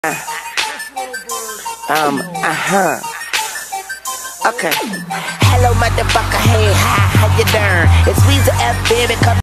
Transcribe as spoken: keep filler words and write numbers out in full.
Um, uh-huh. Okay. Hello, motherfucker. Hey, hi, how you doing? It's Weezy F, baby. Come